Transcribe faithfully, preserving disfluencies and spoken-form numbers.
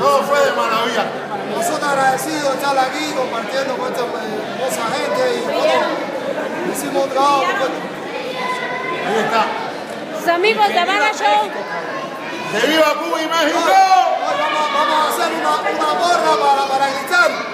Todo fue de maravilla. Nosotros agradecidos de estar aquí compartiendo con esta hermosa gente y bueno, hicimos un trabajo. Ahí está. Sus amigos de Habana Show. ¡Que viva Cuba y México! Hoy vamos, vamos a hacer una, una porra para, para gritar.